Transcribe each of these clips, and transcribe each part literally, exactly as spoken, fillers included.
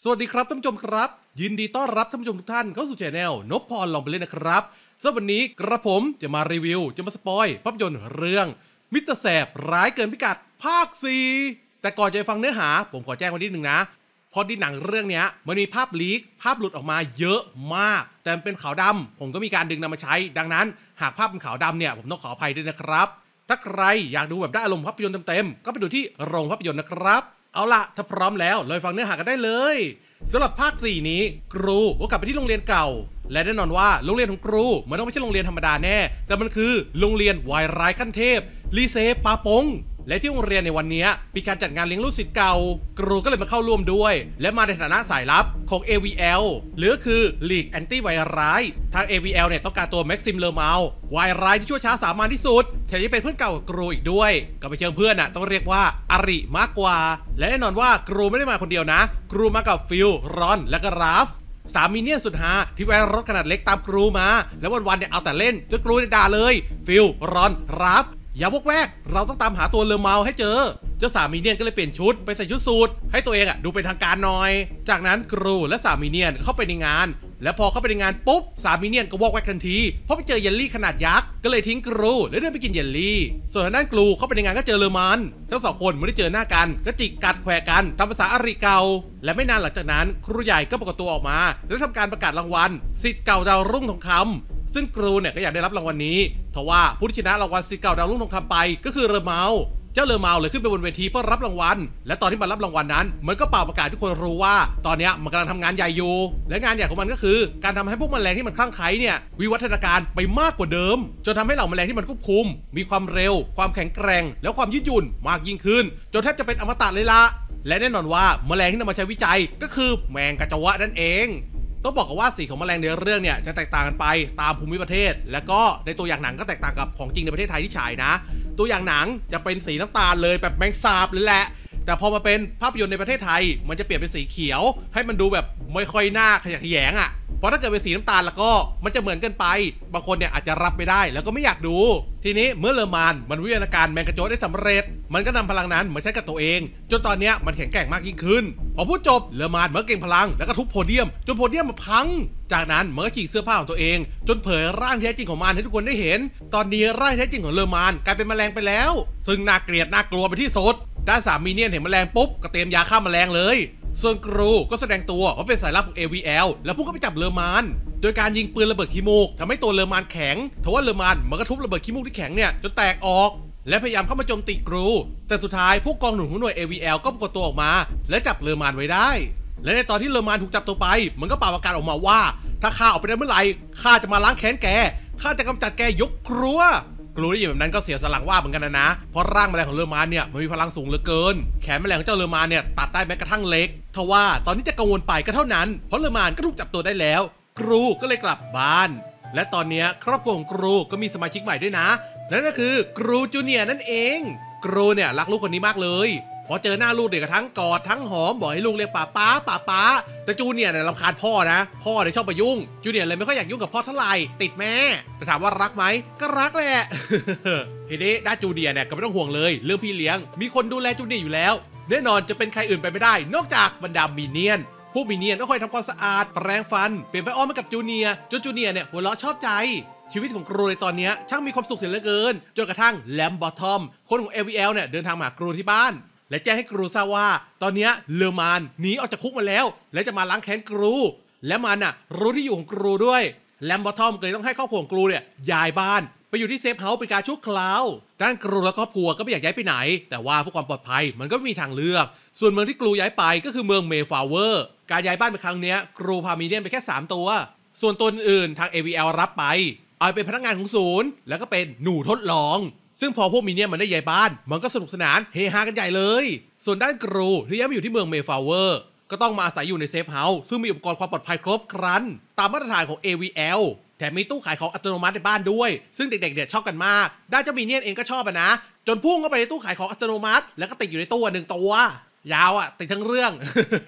สวัสดีครับท่านผู้ชมครับยินดีต้อนรับท่านผู้ชมทุกท่านเข้าสู่ช่องนพพรลองไปเล่นนะครับสำหรับวันนี้กระผมจะมารีวิวจะมาสปอยภาพยนตร์เรื่องมิสเตอร์แสบร้ายเกินพิกัดภาคสี่แต่ก่อนจะฟังเนื้อหาผมขอแจ้งไว้นิดนึงนะพอดีหนังเรื่องนี้มันมีภาพลีกภาพหลุดออกมาเยอะมากแต่เป็นขาวดำผมก็มีการดึงนำมาใช้ดังนั้นหากภาพเป็นขาวดำเนี่ยผมต้องขออภัยด้วยนะครับถ้าใครอยากดูแบบได้อารมณ์ภาพยนตร์เต็มๆก็ไปดูที่โรงภาพยนตร์นะครับเอาล่ะถ้าพร้อมแล้วเลยฟังเนื้อหากันได้เลยสำหรับภาคสี่นี้ครูก็กลับไปที่โรงเรียนเก่าและแน่นอนว่าโรงเรียนของครูมันต้องไม่ใช่โรงเรียนธรรมดาแน่แต่มันคือโรงเรียนวายร้ายขั้นเทพลีเซปาปงและที่โรงเรียนในวันนี้มีการจัดงานเลี้ยงลูกศิษย์เก่าครูก็เลยมาเข้าร่วมด้วยและมาในฐานะสายลับของ เอ วี แอล หรือคือลีกแอนตี้วายร้ายทาง เอ วี แอล เนี่ยต้องการตัวแม็กซิมเลอร์มาววายร้ายที่ชั่วช้าสามัญที่สุดแถมยังเป็นเพื่อนเก่ากับครูอีกด้วยก็ไปเชิงเพื่อนน่ะต้องเรียกว่าอริมากกว่าและแน่นอนว่าครูไม่ได้มาคนเดียวนะครูมากับฟิลรอนและก็ราฟสามีเนี่ยสุดฮาที่แว้นรถขนาดเล็กตามครูมาแล้ววันๆเนี่ยเอาแต่เล่นจนครูด่าเลยฟิลรอนราฟอย่าวกแวกเราต้องตามหาตัวเลอเมาให้เจอเจ้าสามีเนียนก็เลยเปลี่ยนชุดไปใส่ชุดสูทให้ตัวเองอ่ะดูเป็นทางการหน่อยจากนั้นครูและสามีเนียนเข้าไปในงานและพอเข้าไปในงานปุ๊บสามีเนียนก็วอกแวกทันทีเพราะไปเจอเยลลี่ขนาดยักษ์ก็เลยทิ้งครูแล้วเดินไปกินเยลลี่ส่วนทางด้านครูเข้าไปในงานก็เจอเลอมันทั้งสองคนไม่ได้เจอหน้ากันก็จิกกัดแขวะกันตามภาษาอริเก่าและไม่นานหลังจากนั้นครูใหญ่ก็ปรากฏตัวออกมาแล้วทำการประกาศรางวัลศิษย์เก่าดาวรุ่งทองคำซึ่งครูเนี่ยก็อยากได้รับรางวัลนี้ทว่าผู้ที่ชนะรางวัลศิษย์เก่าดาวรุ่งทองคำไปก็คือเลอเมาเจ้าเลอเมาเลยขึ้นไปบนเวทีเพื่อรับรางวัลและตอนที่มันรับรางวัลนั้นมันก็เป่าประกาศทุกคนรู้ว่าตอนนี้มันกำลังทำงานใหญ่อยู่และงานใหญ่ของมันก็คือการทำให้พวกแมลงที่มันคลั่งไคล้เนี่ยวิวัฒนาการไปมากกว่าเดิมจนทำให้เหล่าแมลงที่มันควบคุมมีความเร็วความแข็งแกร่งและความยืดหยุ่นมากยิ่งขึ้นจนแทบจะเป็นอมตะเลยละและแน่นอนว่าแมลงที่นำมาใช้วิจัยก็คือแมงกะจวะนั่นเองต้องบอกกันว่าสีของแมลงในเรื่องเนี่ยจะแตกต่างกันไปตามภูมิประเทศและก็ในตัวอย่างหนังก็แตกต่างกับของจริงในประเทศไทยที่ฉายนะตัวอย่างหนังจะเป็นสีน้ำตาลเลยแบบแมงสาบเลยแหละแต่พอมาเป็นภาพยนตร์ในประเทศไทยมันจะเปลี่ยนเป็นสีเขียวให้มันดูแบบไม่ค่อยน่าขยะแขยงอ่ะเพราะถ้าเกิดเป็นสีน้ำตาลแล้วก็มันจะเหมือนกันไปบางคนเนี่ยอาจจะรับไม่ได้แล้วก็ไม่อยากดูทีนี้เมื่อเลอมานมันวิวัฒนาการแมงกะโจได้สำเร็จมันก็นำพลังนั้นมาใช้กับตัวเองจนตอนนี้มันแข็งแกร่งมากยิ่งขึ้นพอพูดจบเลอมานมันเก่งพลังแล้วก็ทุบโพเดียมจนโพเดียมมาพังจากนั้นมันก็ฉีกเสื้อผ้าของตัวเองจนเผยร่างแท้จริงของมันให้ทุกคนได้เห็นตอนนี้ร่างแท้จริงของเลอมานกลายเป็นแมลงไปแล้วซึ่งน่าเกลียดน่ากลัวไปที่สุดด้านสามีเนี่ยเห็นแมลงปุ๊บก็เตรียมยาฆ่าแมลงเลยส่วนครูก็แสดงตัวว่าเป็นสายลับของ เอ วี แอล แล้วพวกก็ไปจับเลอมานโดยการยิงปืนระเบิดขี้มูกทำให้ตัวเลอมานแข็งทว่าเลอมานมันก็ทุบระเบิดขี้มูกที่แข็งเนี่ยจนแตกออกและพยายามเข้ามาโจมตีครูแต่สุดท้ายพวกกองหนุนของหน่วย เอ วี แอล ก็ปรากฏตัวออกมาและจับเลอมานไว้ได้และในตอนที่เลอมานถูกจับตัวไปมันก็เป่าประกาศออกมาว่าถ้าข้าออกไปได้เมื่อไหร่ข้าจะมาล้างแค้นแกข้าจะกำจัดแกยกครัวครูได้ยินแบบนั้นก็เสียสลังว่าเหมือนกันนะนะเพราะร่างแมลงของเลอมานเนี่ยมันมีพลังสูงเหลือเกินแขนแมลงของเจ้าเลอมานเนี่ยตัดได้แม้กระทั่งเล็กทว่าตอนนี้จะกังวลไปก็เท่านั้นเพราะเลอมานก็ถูกจับตัวได้แล้วครูก็เลยกลับบ้านและตอนนี้ครอบครัวของครูก็มีสมาชิกใหม่ด้วยนะนั่นก็คือครูจูเนียร์นั่นเองครูเนี่ยรักลูกคนนี้มากเลยพอเจอหน้าลูกเด็กกระทั่งกอดทั้งหอมบอกให้ลูกเรียกป้าป้าป้าป้าแต่จูเนียร์เนี่ยรำคาญพ่อนะพ่อเนี่ยชอบไปยุ่งจูเนียร์เลยไม่ค่อยอยากยุ่งกับพ่อเท่าไหร่ติดแม่แต่ถามว่ารักไหมก็รักแหละ ทีนี้ด้านจูเนียร์เนี่ยก็ไม่ต้องห่วงเลยเรื่องพี่เลี้ยงมีคนดูแลจูเนียร์อยู่แล้วแน่นอนจะเป็นใครอื่นไปไม่ได้นอกจากบรรดามินเนี่ยนพวกมินเนี่ยนก็คอยทำความสะอาดแปรงฟันเปลี่ยนไปอ้อมให้กับจูเนียร์จนจูเนียร์เนี่ยหัวเราะชอบใจชีวิตของครูในตอนนี้ช่างมีความสุขเสียเหลือเกินจนกระทั่งแลมบอททอมคนของ เอ วี แอล เนี่ยเดินทางมาครูที่บ้านและแจ้งให้ครูทราบว่าตอนนี้เลอมานหนีออกจากคุกมาแล้วและจะมาล้างแค้นครูและมันน่ะรู้ที่อยู่ของครูด้วยแลมบอททอมก็เลยต้องให้ครอบครัวของครูเนี่ยย้ายบ้านไปอยู่ที่เซฟเฮาส์เป็นการชั่วคราวด้านครูและครอบครัวก็ไม่อยากย้ายไปไหนแต่ว่าเพื่อความปลอดภัยมันก็ไม่มีทางเลือกส่วนเมืองที่ครูย้ายไปก็คือเมืองเมฟลาวเวอร์การย้ายบ้านในครั้งนี้ครูพามีเนียนไปแค่สามตัวส่วนตัวอื่นทาง เอ วี แอล รับไปเอาเป็นพนักงานของศูนย์แล้วก็เป็นหนูทดลองซึ่งพอพวกมีเนียนมันได้ย้ายบ้านมันก็สนุกสนานเฮฮากันใหญ่เลยส่วนด้านครูที่ย้ายมาอยู่ที่เมืองเมฟลาวเวอร์ก็ต้องมาอาศัยอยู่ในเซฟเฮาส์ซึ่งมีอุปกรณ์ความปลอดภัยครบครันตามมาตรฐานของ เอ วี แอล แถมมีตู้ขายของอัตโนมัติในบ้านด้วยซึ่งเด็กๆเนี่ยชอบกันมากด้านเจ้ามีเนียนเองก็ชอบนะจนพุ่งเข้าไปในตู้ขายของอัตโนมัติแล้วก็ติดอยู่ในตู้หนึ่งตัวยาวอ่ะติดทั้งเรื่อง ที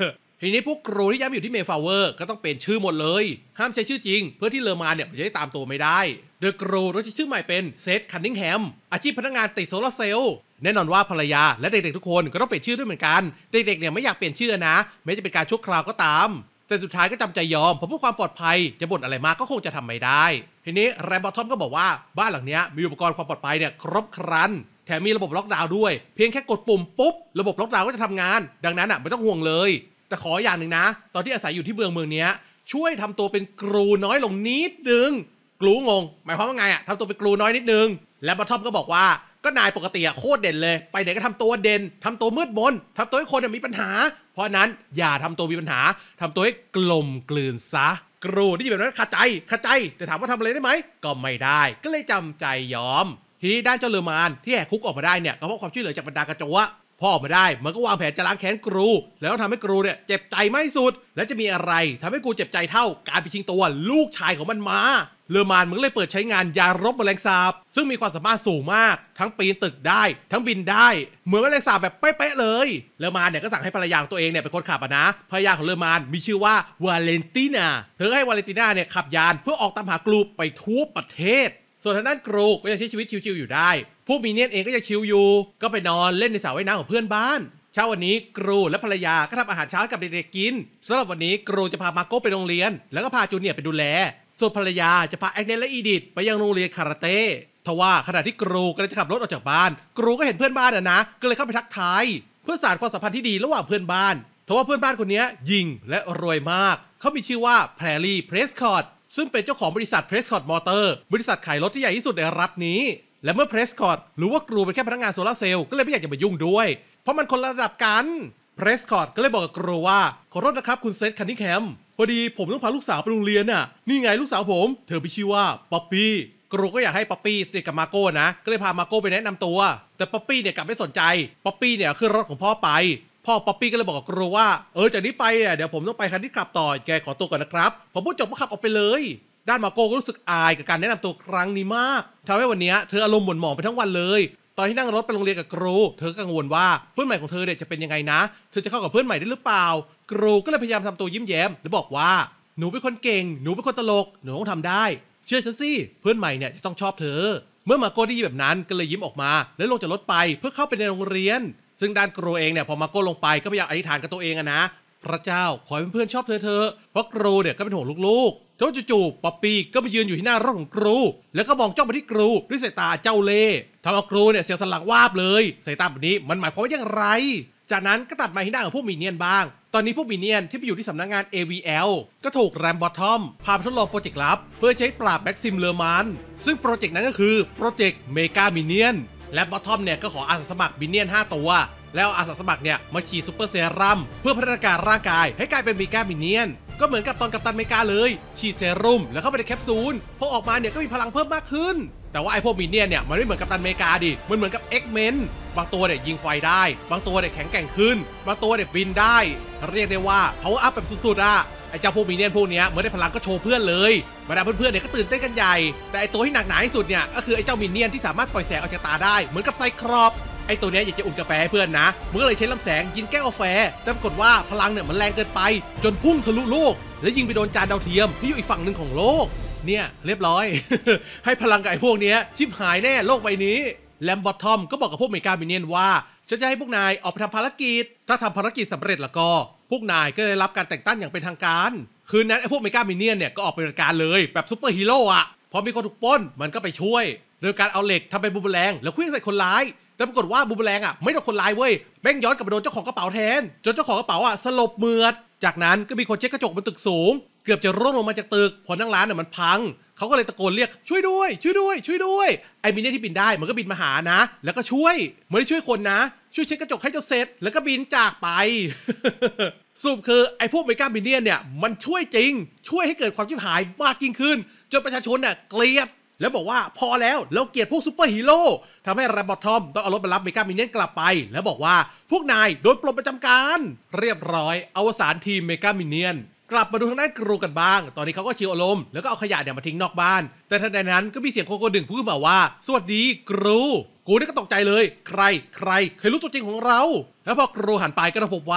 ทีนี้พวกครูที่ย้ายมาอยู่ที่เมฟลาเวอร์ก็ต้องเปลี่ยนชื่อหมดเลยห้ามใช้ชื่อจริงเพื่อที่เลอมานเนี่ยมันจะได้ตามตัวไม่ได้โดยครูต้องใช้ชื่อใหม่เป็นเซธคันนิงแฮมอาชีพพนักงานติดโซลาร์เซลล์แน่นอนว่าภรรยาและเด็กๆทุกคนก็ต้องเปลี่ยนชื่อด้วยเหมือนกันเด็กๆเนี่ยไม่อยากเปลี่ยนชื่อนะแม้จะเป็นการชั่วคราวก็ตามแต่สุดท้ายก็จำใจยอมเพราะเพื่อความปลอดภัยจะบ่นอะไรมากก็คงจะทำไม่ได้ทีนี้แรมบอททอมก็บอกว่าบ้านหลังนี้มีอุปกรณ์ความปลอดภัยเนี่ยครบครันแถมมีระบบล็อกดาวน์ด้วยเพียงแค่กดปุ่มปุ๊บระบบล็อกดาวน์ก็จะทำงานดังนั้นอ่ะไม่ต้องห่วงเลยแต่ขออย่างหนึ่งนะตอนที่อาศัยอยู่ที่เมืองเมืองนี้ช่วยทำตัวเป็นครูน้อยลงนิดนึงครูงงหมายความว่าไงอ่ะทำตัวเป็นครูน้อยนิดนึงและบอททอมก็บอกว่าก็นายปกติอะโคตรเด่นเลยไปไหนก็ทำตัวเด่นทำตัวมืดมนทำตัวให้คนมีปัญหาเพราะนั้นอย่าทำตัวมีปัญหาทำตัวให้กลมกลืนซะครูที่แบบนั้นขัดใจขัดใจแต่ถามว่าทำอะไรได้ไหมก็ไม่ได้ก็เลยจำใจยอมทีนี้ด้านเจ้าเลอมานที่แหกคุกออกมาได้เนี่ยก็เพราะความช่วยเหลือจากบรรดากระโจวพอออกมาได้มันก็วางแผนจะล้างแค้นครูแล้วทำให้ครูเนี่ยเจ็บใจไม่สุดและจะมีอะไรทำให้ครูเจ็บใจเท่าการไปชิงตัวลูกชายของมันมาเลอมานมึงเลยเปิดใช้งานยารบแมลงสาบซึ่งมีความสามารถสูงมากทั้งปีนตึกได้ทั้งบินได้เหมือนแมลงสาบแบบเป๊ะๆเลยเลอมานเนี่ยก็สั่งให้ภรรยาของตัวเองเนี่ยเป็นคนขับนะภรรยาของเลอมานมีชื่อว่าวาเลนตินาเธอให้วาเลนตินาเนี่ยขับยานเพื่อออกตามหากลูไปทั่วประเทศส่วนทางด้านครูก็ยังใช้ชีวิตชิวๆอยู่ได้พวกมีเนียนเองก็ยังชิวอยู่ก็ไปนอนเล่นในสระว่ายน้ำของเพื่อนบ้านเช้าวันนี้ครูและภรรยาก็ทำอาหารเช้ากับเด็กๆกินสำหรับวันนี้ครูจะพามาโก้ไปโรงเรียนแล้วก็พาจูเนียร์ไปดูแลส่วนภรรยาจะพาแอกเนลและอีดิทไปยังโรงเรียนคาราเต้ทว่าขณะที่ครูกำลังจะขับรถออกจากบ้านครูก็เห็นเพื่อนบ้านอะนะก็เลยเข้าไปทักทายเพื่อสานความสัมพันธ์ที่ดีระหว่างเพื่อนบ้านทว่าเพื่อนบ้านคนนี้ยิงและรวยมากเขามีชื่อว่าแพรรี่เพรสคอตซึ่งเป็นเจ้าของบริษัทเพรสคอตมอเตอร์บริษัทขายรถที่ใหญ่ที่สุดในรัฐนี้และเมื่อเพรสคอตรู้ว่าครูเป็นแค่พนักงานโซลาร์เซลล์ก็เลยไม่อยากจะมายุ่งด้วยเพราะมันคนละระดับกันเพรสคอตก็เลยบอกกับครูว่าขอโทษนะครับคุณเซธคันนิงแฮมพอดีผมต้องพาลูกสาวไปโรงเรียนน่ะนี่ไงลูกสาวผมเธอมีชื่อว่าป๊อปปี้ครูก็อยากให้ป๊อปปี้สนิทกับมาโก้นะก็เลยพามาโก้ไปแนะนำตัวแต่ป๊อปปี้เนี่ยกลับไม่สนใจป๊อปปี้เนี่ยขึ้นรถของพ่อไปพ่อป๊อปปี้ก็เลยบอกกับครูว่าเออจากนี้ไปเนี่ยเดี๋ยวผมต้องไปคันที่ขับต่อแกขอตัวก่อนนะครับพอพูดจบก็ขับออกไปเลยด้านมาโก้ก็รู้สึกอายกับการแนะนำตัวครั้งนี้มากทำให้วันนี้เธออารมณ์หม่นหมองไปทั้งวันเลยตอนที่นั่งรถไปโรงเรียนกับครูเธอกังวลว่าเพื่อนใหม่ของเธอเนี่ยจะเป็นยังไงนะเธอจะเข้ากับเพื่อนใหม่ได้หรือเปล่าครูก็เลยพยายามทำตัวยิ้มแย้มและบอกว่าหนูเป็นคนเก่งหนูเป็นคนตลกหนูต้องทำได้เชื่อฉันสิเพื่อนใหม่เนี่ยจะต้องชอบเธอเมื่อมาโก้ได้ยินแบบนั้นก็เลยยิ้มออกมาแล้วลงจากรถไปเพื่อเข้าไปในโรงเรียนซึ่งด้านครูเองเนี่ยพอมาโก้ลงไปก็พยายามอธิษฐานกับตัวเองอะนะพระเจ้าขอให้เพื่อนๆชอบเธอเธอเพราะครูเนี่ยก็เป็นห่วงลูกๆแต่จู่ๆป๊อปปี้ก็มายืนอยู่ที่หน้ารถของครูแล้วก็มองจ้องไปที่ครูด้วยสายตาเจ้าเล่ห์ทำเอาครูเนี่ยเสียวสันหลังวาบเลยสายตาแบบนี้มันหมายความว่าอย่างไรจากนั้นก็ตัดมาที่หน้าของพวกมีเนียนบ้างตอนนี้พวกมีเนียนที่ไปอยู่ที่สำนักงาน เอ วี แอล ก็ถูกแรมบอททอมพาไปทดลองโปรเจกต์ลับเพื่อใช้ปราบแบ็กซิมเลอมันซึ่งโปรเจกต์นั้นก็คือโปรเจกต์เมกามิเนียนและบอททอมเนี่ยก็ขออาสาสมัครมิเนียนห้าตัวแล้วอาสาสมัครเนี่ยมาฉีดซูเปอร์เซรั่มเพื่อพัฒนาการร่างกายให้กลายเป็นเมกามิเนียนก็เหมือนกับตอนกัปตันอเมริกาเลยฉีดเซรุ่มแล้วเข้าไปในแคปซูลพอออกมาเนี่ยก็มีพลังเพิ่มมากขึ้นแต่ว่าไอพวกมิเนียนเนี่ยมันไม่เหมือนกัปตันอเมริกาดิมันเหมือนกับ X-Men บางตัวเนี่ยยิงไฟได้บางตัวเนี่ยแข็งแกร่งขึ้นบางตัวเนี่ยบินได้เรียกได้ว่า power up แบบสุดๆอ่ะไอเจ้าพวกมิเนียนพวกนี้เมื่อได้พลังก็โชว์เพื่อนเลยบรรดาเพื่อนๆเนี่ยก็ตื่นเต้นกันใหญ่แต่ไอตัวที่หนักหนาที่สุดเนี่ยก็คือไอเจ้ามิเนียนที่สามารถปล่อยแสงออกจากตาได้เหมือนกับไซครอปไอตัวนี้อยากจะอุ่นกาแฟให้เพื่อนนะมึงก็เลยใช้ลำแสงยิงแก้วกาแฟแต่ปรากฏว่าพลังเนี่ยมันแรงเกินไปจนพุ่งทะลุโลกและยิงไปโดนจานดาวเทียมที่อยู่อีกฝั่งหนึ่งของโลกเนี่ยเรียบร้อย ให้พลังกับไอพวกนี้ชิบหายแน่โลกใบนี้แลมบอททอมก็บอกกับพวกเมกามิเนียนว่าฉันจะให้พวกนายออกไปทำภารกิจถ้าทำภารกิจสำเร็จแล้วก็พวกนายก็ได้รับการแต่งตั้งอย่างเป็นทางการคืนนั้นไอพวกเมกามิเนียนเนี่ยก็ออกไปปฏิบัติการเลยแบบซุปเปอร์ฮีโร่อะพอมีคนถูกปล้นมันก็ไปช่วยโดยการเอาเหล็กทำเป็นบูมเบอแรงแล้วเคลื่อนใส่คนร้ายแต่ปรากฏว่าบูมเบอแรงอ่ะไม่โดนคนร้ายเว้ยแม่งย้อนกลับไปโดนเจ้าของกระเป๋าแทนจนเจ้าของกระเป๋าอ่ะสลบเมือดจากนั้นก็มีคนเช็คกระจกบนตึกสูงเกือบจะร่วงลงมาจากตึกพอนั่งร้านเนี่ยมันพังเขาก็เลยตะโกนเรียกช่วยด้วยช่วยด้วยช่วยด้วยไอ้มินเนี่ยที่บินได้มันก็บินมาหานะแล้วก็ช่วยไม่ได้ช่วยคนนะช่วยเช็คกระจกให้จนเสร็จแล้วก็บินจากไป สรุปคือไอ้พวกเมกามินเนี่ยเนี่ยมันช่วยจริงช่วยให้เกิดความชิบหายมากยิ่งขึ้นจนประชาชนเนี่ยเกลียดแล้วบอกว่าพอแล้วแล้วเกลียดพวกซูเปอร์ฮีโร่ทำให้แรมบอททอมต้องเอารถไปรับเมกามินเนี่ยกลับไปแล้วบอกว่าพวกนายโดนปลดประจำการเรียบร้อยอวสานทีมเมกามินเนี่ยนกลับมาดูทางด้านครูกันบ้างตอนนี้เขาก็ชิลอารมณ์แล้วก็เอาขยะเนี่ยมาทิ้งนอกบ้านแต่ทันใดนั้นก็มีเสียงคนคนหนึ่งพูดขึ้นมาว่าสวัสดีครูกูนี่ก็ตกใจเลยใครใครเคยรู้ตัวจริงของเราแล้วพอครูหันไปก็พบว่า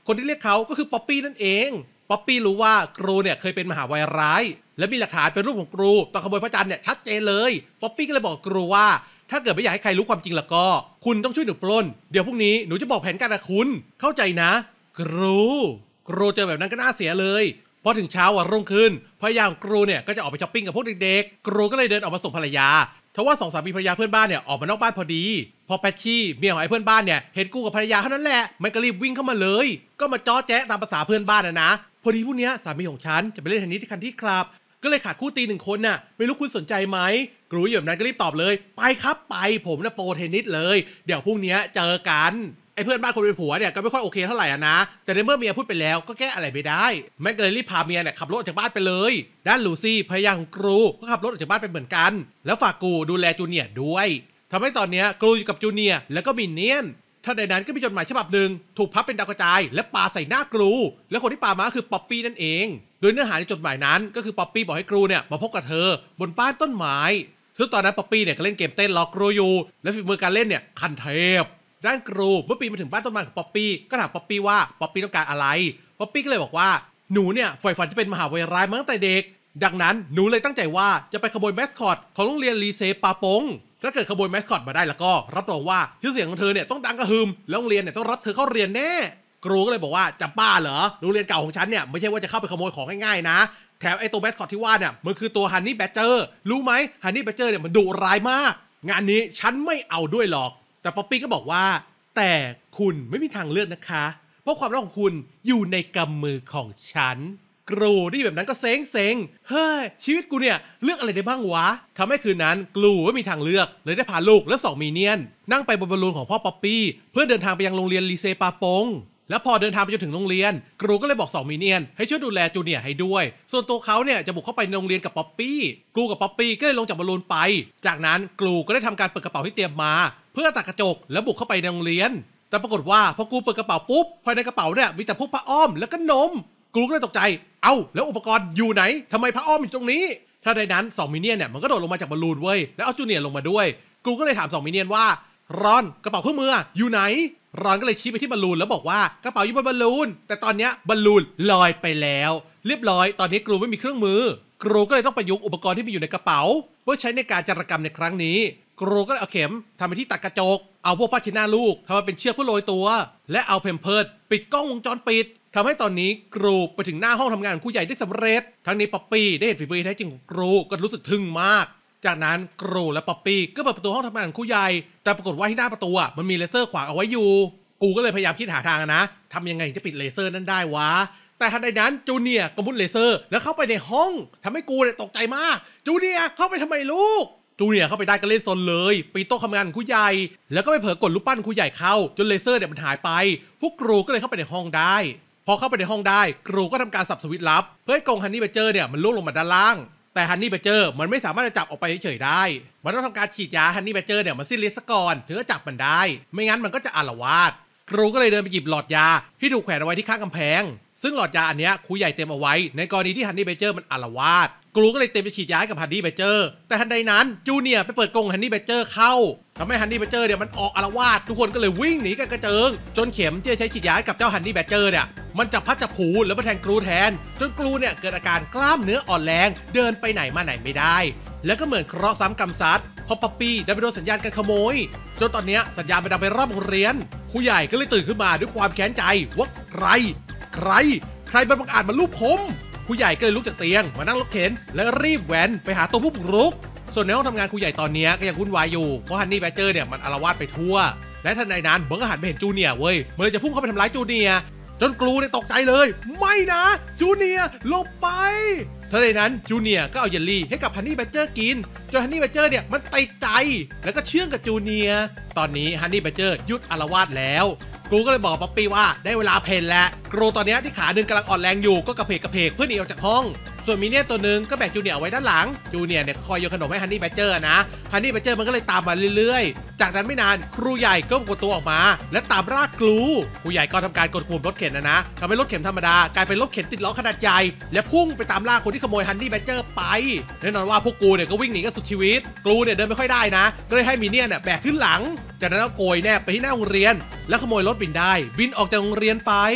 คนที่เรียกเขาก็คือป๊อปปี้นั่นเองป๊อปปี้รู้ว่าครูเนี่ยเคยเป็นมหาวายร้ายและมีหลักฐานเป็นรูปของครูตอนขโมยพระจันทร์เนี่ยชัดเจนเลยป๊อปปี้ก็เลยบอกครูว่าถ้าเกิดไม่อยากให้ใครรู้ความจริงแล้วก็คุณต้องช่วยหนูปล้นเดี๋ยวพรุ่งนี้หนูจะบอกแผนการกับคุณเข้าใจนะครูครูเจอแบบนั้นก็น่าเสียเลยพอถึงเช้าวันรุ่งขึ้นภรรยาของครูเนี่ยก็จะออกไปช้อปปิ้งกับพวกเด็กๆครูก็เลยเดินออกมาส่งภรรยาทว่าสองสามีภรรยาเพื่อนบ้านเนี่ยออกมานอกบ้านพอดีพอแพชชี่เมียของไอ้เพื่อนบ้านเนี่ยเห็นกูกับภรรยาเท่านั้นแหละมันก็รีบวิ่งเข้ามาเลยก็มาจ้อแจ๊ะตามภาษาเพื่อนบ้านนะนะพอดีพวกเนี้ยสามีของฉันจะไปเล่นเทนนิสที่คันที่คลับก็เลยขาดคู่ตีหนึ่งคนน่ะไม่รู้คุณสนใจไหมครูอยู่แบบนั้นก็รีบตอบเลยไปครับไปผมนะโปรเทนนิสเลยเดี๋ยวพรุ่งนี้เจอกันไอ้เพื่อนบ้านคนเป็นผัวเนี่ยก็ไม่ค่อยโอเคเท่าไหร่นะแต่ในเมื่อเมียพูดไปแล้วก็แก้อะไรไม่ได้แม่ก็เลยรีบพาเมียเนี่ยขับรถออกจากบ้านไปเลยด้านลูซี่ภรรยาของครูก็ขับรถออกจากบ้านไปเหมือนกันแล้วฝากกูดูแลจูเนียร์ด้วยทำให้ตอนนี้ครูอยู่กับจูเนียร์แล้วก็มินเนี่ยนถ้าในนั้นก็มีจดหมายฉบับหนึ่งถูกพับเป็นดาวกระจายและปาใส่หน้าครูและคนที่ปามาคือป๊อปปี้นั่นเองโดยเนื้อหาในจดหมายนั้นก็คือป๊อปปี้บอกให้ครูเนี่ยมาพบกับเธอบนบ้านต้นไม้ซึ่งตอนนั้นป๊อปปี้เนี่ยก็เล่นเกมเต้นรอครูอยู่และฝีมือการเล่นเนี่ยคันเทพด้านครูเมื่อปีมาถึงบ้านต้นไม้ของป๊อปปี้ก็ถามป๊อปปี้ว่าป๊อปปี้ต้องการอะไรป๊อปปี้ก็เลยบอกว่าหนูเนี่ยใฝ่ฝันจะเป็นมหาวิทยาลัยมาตั้งแต่เด็กดังนั้นหนูเลยตั้งใจว่าจะไปขโมยแมสคอตของโรงเรียนลีเซปาปงถ้าเกิดขโมยแมสคอตมาได้แล้วก็รับรองว่าชื่อเสียงของเธอเนี่ยต้องดังกระหึ่มแล้วโรงเรียนเนี่ยต้องรับเธอเข้าเรียนแน่ครูก็เลยบอกว่าจะบ้าเหรอโรงเรียนเก่าของฉันเนี่ยไม่ใช่ว่าจะเข้าไปขโมยของง่ายๆนะแถมไอ้ตัวแมสคอตที่ว่าเนี่ยมันคือตัวฮันนี่แบดเจอร์รู้ไหมฮันนี่แบดเจอร์เนี่ยมันดุร้ายมากงานนี้ฉันไม่เอาด้วยหรอกแต่ป๊อปปี้ก็บอกว่าแต่คุณไม่มีทางเลือกนะคะเพราะความรักของคุณอยู่ในกำมือของฉันครูที่แบบนั้นก็เซ็งเซ็งเฮ้ยชีวิตกูเนี่ยเลือกอะไรได้บ้างวะทำให้คืนนั้นครูไม่มีทางเลือกเลยได้พาลูกและสองมีเนียนนั่งไปบนบอลลูนของพ่อป๊อปปี้เพื่อเดินทางไปยังโรงเรียนลีเซปาปงแล้วพอเดินทางไปจนถึงโรงเรียนครูก็เลยบอกสองมีเนียนให้ช่วยดูแลจูเนียร์ให้ด้วยส่วนตัวเขาเนี่ยจะบุกเข้าไปในโรงเรียนกับป๊อปปี้ครูกับป๊อปปี้ก็เลยลงจากบอลลูนไปจากนั้นครูก็ได้ทำการเปิดกระเป๋าที่เตรียมมาเพื่อตัดกระจกแล้วบุกเข้าไปในโรงเรียนแต่ปรากฏว่าพอกูเปิดกระเป๋าปุ๊บภายในกระเป๋าเนี่ยมีแต่พวกผ้าอ้อมแล้วก็นมกูก็เลยตกใจเอ้าแล้วอุปกรณ์อยู่ไหนทำไมผ้าอ้อมอยู่ตรงนี้ถ้าในนั้นสองมินเนี่ยเนี่ยมันก็โดดลงมาจากบอลลูนเว้ยแล้วเอาจูเนียร์ลงมาด้วยกูก็เลยถามสองมินเนี่ยว่ารอนกระเป๋าเครื่องมืออยู่ไหนรอนก็เลยชี้ไปที่บอลลูนแล้วบอกว่ากระเป๋าอยู่บนบอลลูนแต่ตอนนี้บอลลูนลอยไปแล้วเรียบร้อยตอนนี้ครูไม่มีเครื่องมือครูก็เลยต้องประยุกต์อุปกรณ์ที่มีอยู่ในกระเป๋าเพื่อใช้ในการจารกรรมในครั้งนี้ครูก็เลยเอาเข็มทำไปที่ตัดกระจกเอาพวกผ้าเช็ดหน้าลูกทำมาเป็นเชือกเพื่อโรยตัวและเอาเพมเพิร์ดปิดกล้องวงจรปิดทำให้ตอนนี้ครูไปถึงหน้าห้องทำงานของครูใหญ่ได้สำเร็จทั้งนี้ป๊อปปี้ได้เห็นฝีมือแท้จริงของครูก็รู้สึกทึ่งมากจากนั้นครูและป๊อปปี้ก็เปิดประตูห้องทำงานของครูใหญ่แต่ปรากฏว่าที่หน้าประตูอ่ะมันมีเลเซอร์ขวางเอาไว้อยู่กูก็เลยพยายามคิดหาทางนะทำยังไงจะปิดเลเซอร์นั้นได้วะแต่ทันใดนั้นจูเนียร์ก็มุดเลเซอร์แล้วเข้าไปในห้องทำให้กูเนี่ยตกใจมากจูเนียร์เข้าไปทำไมลูกจูเนียร์เข้าไปได้ก็เล่นซนเลยปีนโต๊ะทำงานของครูใหญ่แล้วก็ไปเผลอกดลูกปั้นครูใหญ่เข้าจนเลเซอร์เนี่ยมันหายไปพวกครูก็เลยเข้าไปในห้องได้พอเข้าไปในห้องได้ครูก็ทำการสับสวิตช์ลับเพื่อให้กรงฮันนี่เบเจอร์เนี่ยมันล่วงลงมาด้านล่างแต่ฮันนี่เบเจอร์มันไม่สามารถจะจับออกไปเฉยๆได้มันต้องทำการฉีดยาฮันนี่เบเจอร์เนี่ยมันสิ้นฤทธิ์ซะก่อนถึงจะจับมันได้ไม่งั้นมันก็จะอาละวาดครูก็เลยเดินไปหยิบหลอดยาที่ถูกแขวนเอาไว้ที่ข้างกำแพงซึ่งหลอดยาอันเนี้ยครูใหญ่เตรียมเอาไว้ในกรณีที่ฮันนี่เบเจอร์มันอาละวาดครูก็เลยเตรียมจะฉีดยาให้กับฮันนี่เบเจอร์แต่ทันใดนั้นจูเนียร์ไปเปิดกรงฮันนี่เบเจอร์เข้าทำให้ฮันนี่เบเจอร์เนี่ยมันออกอาละวาดทุกคนก็เลยวิ่งหนีกันกระเจิงจนเข็มที่จะใช้ฉีดยาให้กับเจ้าฮันนี่เบเจอร์เนี่ยมันจับพัดจับผูแล้วมาแทงครูแทนจนครูเนี่ยเกิดอาการกล้ามเนื้ออ่อนแรงเดินไปไหนมาไหนไม่ได้แล้วก็เหมือนเคราะห์ซ้ำกรรมซัดพอป๊อปปี้ได้ไปโดนสัญญาณการขโมยจนตอนนี้สัญญาณมันดังไปรอบโรงเรียนครูใหญ่ก็เลยตื่นขึ้นมาด้วยความแค้นใจว่าใครใครใครบังอาจมาลูบผมครูใหญ่ก็เลยลุกจากเตียงมานั่งรถเข็นแล้วรีบแว้นไปหาตัวผู้บุกรุกส่วนในห้องทำงานครูใหญ่ตอนนี้ก็ยังวุ่นวายอยู่เพราะฮันนี่แบดเจอร์เนี่ยมันอาละวาดไปทั่วและทันใดนั้นมันก็หันไปเห็นจูเนียร์เว้ยมันเลยจะพุ่งเข้าไปทำร้ายจูเนียร์จนครูเนี่ยตกใจเลยไม่นะจูเนียร์หลบไปทันใดนั้นจูเนียร์ก็เอาเยลลี่ให้กับฮันนี่แบดเจอร์กินจนฮันนี่แบดเจอร์เนี่ยมันติดใจแล้วก็เชื่องกับจูเนียร์ตอนนี้ฮันนี่แบดเจอร์หยุดอาละวาดแล้วครูก็เลยบอกป๊อปปี้ว่าได้เวลาเพนแล้วครูตอนนี้ที่ขาหนึ่งกำลังอ่อนแรงอยู่ก็กระเพกกระเพกเพื่อหนีออกจากห้องส่วนมินเนี่ยตัวหนึ่งก็แบกจูเนียร์ไว้ด้านหลังจูเนียร์เนี่ยคอยโยนขนมให้ฮันนี่แบดเจอร์นะฮันนี่แบดเจอร์มันก็เลยตามมาเรื่อยๆจากนั้นไม่นานครูใหญ่ก็กดตัวออกมาและตามรากครูครูใหญ่ก็ทำการกดปุ่มรถเข็นนะนะทำให้รถเข็นธรรมดากลายเป็นรถเข็นติดล้อขนาดใหญ่และพุ่งไปตามล่าคนที่ขโมยฮันนี่แบดเจอร์ไปแน่นอนว่าพวกกูเนี่ยก็วิ่งหนีกันสุดชีวิตครูเนี่ยเดินไม่ค่อยได้นะก็เลยให้มินเนี่ยเนี่ยแบกขึ้นหลังจากนั้นก็โกยแนบไปที่หน้าโรงเรียนแล้วขโมยรถบินได้บินออกจากโรงเรียนไป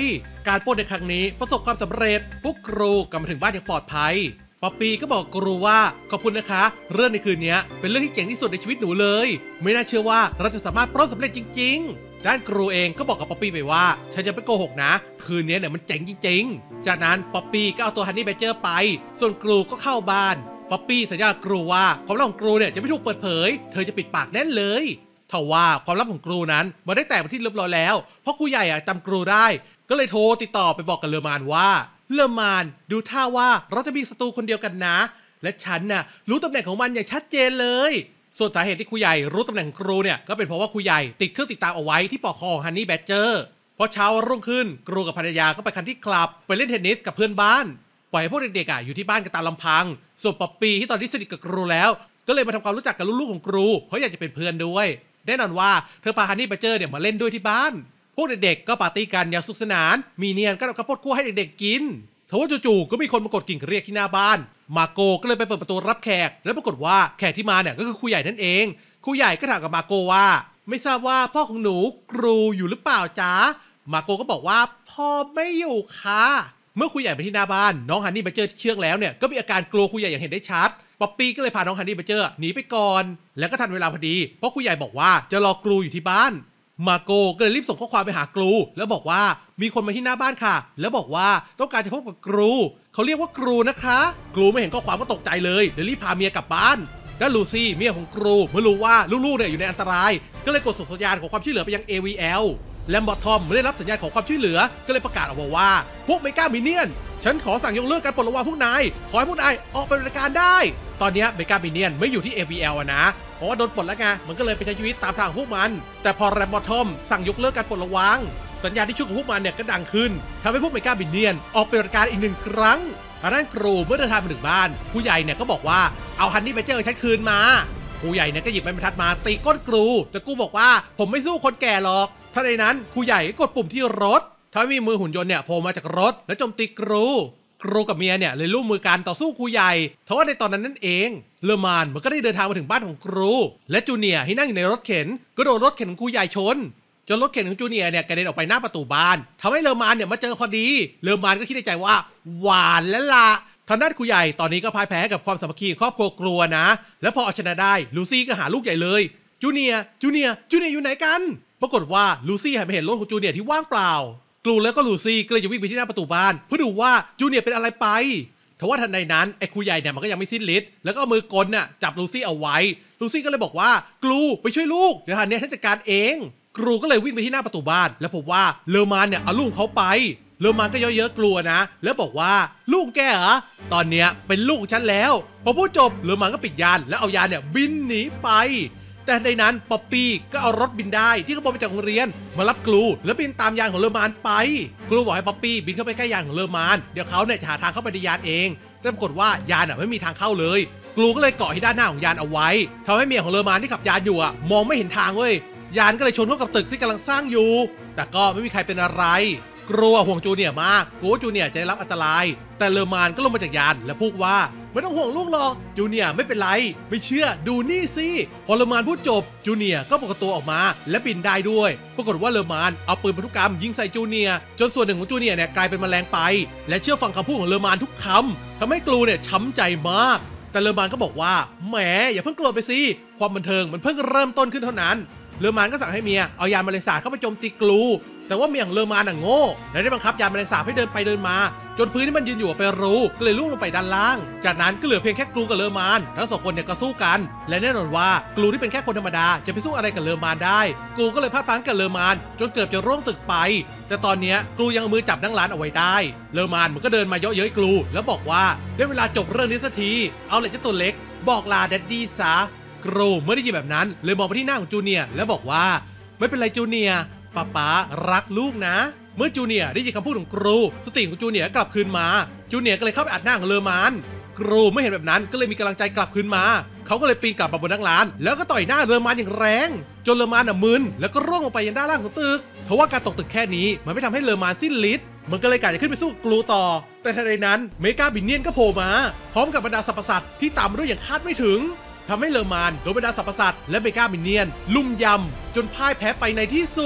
การปล้นในครั้งนี้ประสบความสำเร็จพวกครูกลับมาถึงบ้านอย่างปลอดภัยป๊อปปี้ก็บอกครูว่าขอบคุณนะคะเรื่องในคืนนี้เป็นเรื่องที่เจ๋งที่สุดในชีวิตหนูเลยไม่น่าเชื่อว่าเราจะสามารถปล้นสำเร็จจริงๆด้านครูเองก็บอกกับป๊อปปี้ไปว่าฉันจะไม่โกหกนะคืนนี้เนี่ยมันเจ๋งจริงๆจากนั้นป๊อปปี้ก็เอาตัวฮันนี่แบดเจอร์ไปส่วนครูก็เข้าบ้านป๊อปปี้สัญญาครูว่าความลับของครูเนี่ยจะไม่ถูกเปิดเผยเธอจะปิดปากแน่นเลยทว่าความลับของครูนั้นมันได้แตกไปที่เรียบร้อยแล้วเพราะครูใหญ่อะจำครูได้ก็เลยโทรติดต่อไปบอกกับเลอมานว่าเลอมานดูท่าว่าเราจะมีศัตรูคนเดียวกันนะและฉันน่ะรู้ตำแหน่งของมันอย่างชัดเจนเลยส่วนสาเหตุที่ครูใหญ่รู้ตำแหน่งครูเนี่ยก็เป็นเพราะว่าครูใหญ่ติดเครื่องติดตามเอาไว้ที่ปลอกคอของฮันนี่แบดเจอร์พอเช้ารุ่งขึ้นครูกับภรรยาก็ไปคันที่คลับไปเล่นเทนนิสกับเพื่อนบ้านปล่อยให้พวกเด็กๆอ่ะอยู่ที่บ้านกันตามลำพังส่วนป๊อปปี้ที่ตอนนี้สนิทกับครูแล้วก็เลยมาทำความรู้จักกับลูกๆของครูเพราะอยากจะเป็นเพื่อนด้วยแน่นอนว่าเธอพาฮันนี่แบดเจอร์เนี่ยมาเล่นด้วยที่บ้านพวกเด็กๆก็ปาร์ตี้กันอย่างสนุกสนานมีเนียนก็ทำข้าวโพดคั่วให้เด็กๆกินทว่าจู่ๆก็มีคนมากดกิ่งเรียกที่หน้าบ้านมาโกก็เลยไปเปิดประตูรับแขกแล้วปรากฏว่าแขกที่มาเนี่ยก็คือครูใหญ่นั่นเองครูใหญ่ก็ถามกับมาโกว่าไม่ทราบว่าพ่อของหนูครูอยู่หรือเปล่าจ๊ะมาโกก็บอกว่าพ่อไม่อยู่ค่ะเมื่อครูใหญ่ไปที่หน้าบ้านน้องฮันนี่แบดเจอร์ที่เชื่องแล้วเนี่ยก็มีอาการกลัวครูใหญ่อย่างเห็นได้ชัดป๊อปปี้ก็เลยพาน้องฮันนี่แบดเจอร์หนีไปก่อนแล้วก็ทันเวลาพอดีเพราะครูใหญ่บอกว่าจะรอครูอยู่ที่บ้านมาโกก็เลยรีบส่งข้อความไปหาครูแล้วบอกว่ามีคนมาที่หน้าบ้านค่ะแล้วบอกว่าต้องการจะพบกับครูเขาเรียกว่าครูนะคะครูไม่เห็นข้อความก็ตกใจเลยเดี๋ยวรีบพาเมียกลับบ้านด้านลูซี่เมียของครูเมื่อรู้ว่าลูกๆเนี่ยอยู่ในอันตรายก็เลยกดส่งสัญญาณขอความช่วยเหลือไปยัง เอ วี แอล แลมบอททอมไม่ได้รับสัญญาณขอความช่วยเหลือก็เลยประกาศออกมาว่าพวกเมกามิเนียนฉันขอสั่งยกเลิกการปลดระวางพวกนายขอให้พวกนายออกไปบริการได้ตอนนี้เมกามิเนียนไม่อยู่ที่ เอ วี แอล อะนะเพราะว่าโดนปลดแล้วไงมันก็เลยไปใช้ชีวิตตามทางพวกมันแต่พอแรมบอททอมสั่งยกเลิกการปลดระวางสัญญาณที่ชุดของพวกมันเนี่ยก็ดังขึ้นทำให้พวกเมกามิเนียนออกไปบริการอีกหนึ่งครั้งทางด้านครูเมื่อเดินทางมาถึงบ้านครูใหญ่เนี่ยก็บอกว่าเอาฮันนี่แบดเจอร์ฉันคืนมาครูใหญ่เนี่ยก็หยิบไม้บรรทัดมาตีก้นครูแต่กูบอกว่าผมไม่สู้คนแก่หรอกท่าในนั้นครูใหญ่ก็กดปุ่มที่รถทำให้มีมือหุ่นยนต์เนี่ยโผล่มาจากรถแล้วโจมตีครูครูกับเมียเนี่ยเลยร่วมมือกันต่อสู้ครูใหญ่ทว่าในตอนนั้นนั่นเองเลอมานมันก็ได้เดินทางมาถึงบ้านของครูและจูเนียร์ที่นั่งอยู่ในรถเข็นก็โดนรถเข็นของครูใหญ่ชนจนรถเข็นของจูเนียร์เนี่ยกระเด็นออกไปหน้าประตูบ้านทำให้เลอมานเนี่ยมาเจอพอดีเลอมานก็คิดในใจว่าหวานแล้วล่ะทางด้านครูใหญ่ตอนนี้ก็พ่ายแพ้กับความสามัคคีครอบครัวครัวนะแล้วพอเอาชนะได้ลูซี่ก็หาลูกใหญ่เลยจูเนียร์จูเนียร์จูเนียร์อยู่ไหนกันปรากฏว่าลูซี่หันไปเห็นรถของจูเนียร์ที่ว่างเปล่ากลูแล้วก็ลูซี่ก็เลยจะวิ่งไปที่หน้าประตูบ้านเพื่อดูว่าจูเนียร์เป็นอะไรไปทว่าทันใดนั้นไอ้ครูใหญ่เนี่ยมันก็ยังไม่สิ้นฤทธิ์แล้วก็เอามือกลน่ะจับลูซี่เอาไว้ลูซี่ก็เลยบอกว่ากลูไปช่วยลูกเดี๋ยวทันนี้ฉันจัดการเองครูก็เลยวิ่งไปที่หน้าประตูบ้านแล้วพบว่าเลอมานเนี่ยเอาลูกเขาไปเลอมานก็เยอะๆกลัวนะแล้วบอกว่าลูกแกเหรอตอนเนี้ยเป็นลูกของฉันแล้วพอพูดจบเลอมานก็ปิดยานแล้วเอายานเนี่ยบินหนีไปแต่ในนั้นป๊อปปี้ก็เอารถบินได้ที่ขโมยมาจากโรงเรียนมารับกลูแล้วบินตามยานของเลอมานไปกลูบอกให้ป๊อปปี้บินเข้าไปใกล้ยานของเลอมานเดี๋ยวเขาเนี่ยจะหาทางเข้าไปในยานเองแต่ปรากฏว่ายานอ่ะไม่มีทางเข้าเลยกลูก็เลยเกาะที่ด้านหน้าของยานเอาไว้ทำให้เมียของเลอมานที่ขับยานอยู่อ่ะมองไม่เห็นทางเว้ยยานก็เลยชนเข้ากับตึกที่กำลังสร้างอยู่แต่ก็ไม่มีใครเป็นอะไรกลัวห่วงจูเนียร์มากกลัวจูเนียร์จะได้รับอันตรายแต่เลอมานก็ลงมาจากยานและพูดว่าไม่ต้องห่วงลูกหรอกจูเนียร์ไม่เป็นไรไม่เชื่อดูนี่สิพอเลอมานพูดจบจูเนียร์ก็ปรากฏตัวออกมาและบินได้ด้วยปรากฏว่าเลอมานเอาปืนพันธุกรรมยิงใส่จูเนียร์จนส่วนหนึ่งของจูเนียร์เนี่ยกลายเป็นแมลงไปและเชื่อฟังคำพูดของเลอมานทุกคำทำให้กลูเนี่ยช้ำใจมากแต่เลอมานก็บอกว่าแหมอย่าเพิ่งโกรธไปสิความบันเทิงมันเพิ่งเริ่มต้นขึ้นเท่านั้นเลอมานก็สั่งให้เมียเอายานแมลงสาบเข้าไปโจมตีกลูแต่ว่าเมียของเลอมานน่ะโง่และได้บังคับยานแมลงสาบให้เดินไปเดินมาจนพื้นที่มันยืนอยู่ไปรู้ก็เลยล่วงลงไปด้านล่างจากนั้นก็เหลือเพียงแค่กลูกับเลอมานทั้งสองคนเนี่ยก็สู้กันและแน่นอนว่ากลูที่เป็นแค่คนธรรมดาจะไปสู้อะไรกับเลอมานได้กลูก็เลยพลาดพลั้งกับเลอมานจนเกือบจะร่วงตึกไปแต่ตอนนี้กลูยังเอามือจับนั่งร้านเอาไว้ได้เลอมานมันก็เดินมาเยาะเย้ยกลูแล้วบอกว่าได้เวลาจบเรื่องนี้สักทีเอาเลยเจ้าตัวเล็กบอกลาแดดดี้ซะกลูเมื่อได้ยินแบบนั้นเลยมองไปที่หน้าของจูเนียร์แล้วบอกว่าไม่เป็นไรจูเนียร์ป๊าป๊ารักลูกนะเมื่อจูเนียร์ได้ยินคำพูดของครูสติของจูเนียร์กลับคืนมาจูเนียร์ก็เลยเข้าไปอัดหน้าของเลอมานครูไม่เห็นแบบนั้นก็เลยมีกำลังใจกลับคืนมาเขาก็เลยปีนกลับมาบนนั่งร้านแล้วก็ต่อยหน้าเลอมานอย่างแรงจนเลอมานน่ะมึนแล้วก็ร่วงลงไปยังด้านล่างของตึกเพราะว่าการตกตึกแค่นี้มันไม่ทำให้เลอมานสิ้นฤทธิ์มันก็เลยกะจะขึ้นไปสู้กลูต่อแต่ทันใดนั้นเมกาบินเนียนก็โผล่มาพร้อมกับบรรดาสรรพสัตว์ที่ตามมาด้วยอย่างคาดไม่ถึงทำให้เลอมานโดนบรรดาสรรพสัตว์และเมกาบินเนียนลุ่มยำจนพ่ายแพ้ไปในที่สุด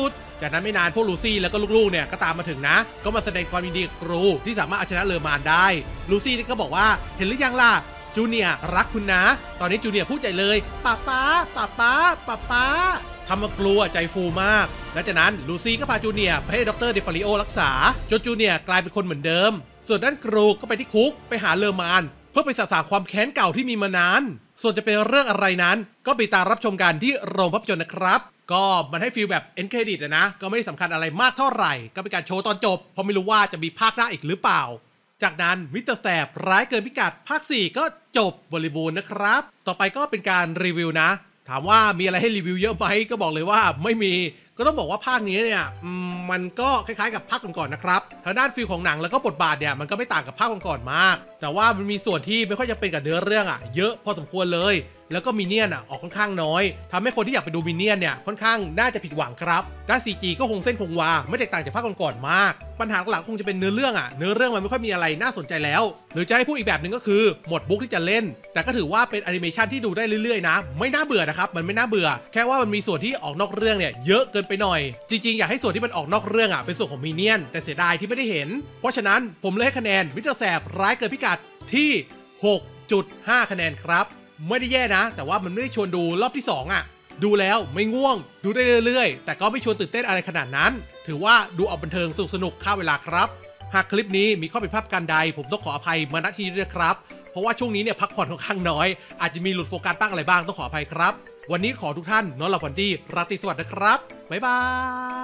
จากนั้นไม่นานพวกลูซี่แล้วก็ลูกๆเนี่ยก็ตามมาถึงนะก็มาแสดงความยินดีกับครูที่สามารถเอาชนะเลอมานได้ลูซี่นี่ก็บอกว่าเห็นหรือยังล่ะจูเนียร์รักคุณนะตอนนี้จูเนียร์พูดใจเลยป้าป้าป้าป้าป้าป้าทำมากลัวใจฟูมากและจากนั้นลูซี่ก็พาจูเนียร์ไปให้ดรเดฟาริโอรักษาจนจูเนียร์กลายเป็นคนเหมือนเดิมส่วนด้านครูก็ไปที่คุกไปหาเลอมานเพื่อไปสะสางความแค้นเก่าที่มีมานานส่วนจะเป็นเรื่องอะไรนั้นก็ไปตามรับชมกันที่โรงภาพยนตร์นะครับก็มันให้ฟีลแบบเอ็นเครดิตนะก็ไม่ได้สำคัญอะไรมากเท่าไหร่ก็เป็นการโชว์ตอนจบเพราะไม่รู้ว่าจะมีภาคหน้าอีกหรือเปล่าจากนั้นมิสเตอร์แสบร้ายเกินพิกัดภาคสี่ก็จบบริบูรณ์นะครับต่อไปก็เป็นการรีวิวนะถามว่ามีอะไรให้รีวิวเยอะไหมก็บอกเลยว่าไม่มีก็ต้องบอกว่าภาคนี้เนี่ยมันก็คล้ายๆกับภาคก่อนๆนะครับทางด้านฟีลของหนังแล้วก็บทบาทเนี่ยมันก็ไม่ต่างกับภาคก่อนๆมากแต่ว่ามันมีส่วนที่ไม่ค่อยจะเป็นกับเนื้อเรื่องอ่ะเยอะพอสมควรเลยแล้วก็มินเนี่ยนอ่ะออกค่อนข้างน้อยทำให้คนที่อยากไปดูมินเนี่ยนเนี่ยค่อนข้างน่าจะผิดหวังครับด้าน ซี จี ก็คงเส้นคงวาไม่แตกต่างจากภาคก่อนๆมากปัญหาหลักคงจะเป็นเนื้อเรื่องอ่ะเนื้อเรื่องมันไม่ค่อยมีอะไรน่าสนใจแล้วหรือจะให้พูดอีกแบบหนึ่งก็คือหมดบุ๊กที่จะเล่นแต่ก็ถือว่าเป็นแอนิเมชันที่ดูได้เรื่อยๆนะไม่น่าเบื่อนะครับมันไม่น่าเบื่อแค่ว่ามันมีส่วนที่ออกนอกเรื่องเนี่ยเยอะเกินไปหน่อยจริงๆอยากให้ส่วนที่มันออกนอกเรื่องอ่ะเป็นส่วนของมินเนี่ยนแต่เสียดายที่ไม่ได้เห็นเพราะฉะนั้นผมเลยให้คะแนนมิสเตอร์แสบร้ายเกินพิกัดที่ หกจุดห้า คะแนนครับไม่ได้แย่นะแต่ว่ามันไม่ได้ชวนดูรอบที่สองอ่ะดูแล้วไม่ง่วงดูได้เรื่อยๆแต่ก็ไม่ชวนตื่นเต้นอะไรขนาดนั้นถือว่าดูเอาบันเทิงสนุกสนุกฆ่าเวลาครับหากคลิปนี้มีข้อผิดพลาดการใดผมต้องขออภัยมาณที่นี้ด้วยครับเพราะว่าช่วงนี้เนี่ยพักผ่อนค่อนข้างน้อยอาจจะมีหลุดโฟกัสบ้างอะไรบ้างต้องขออภัยครับวันนี้ขอทุกท่านนอนหลับฝันดีราตรีสวัสดิ์นะครับบ๊ายบาย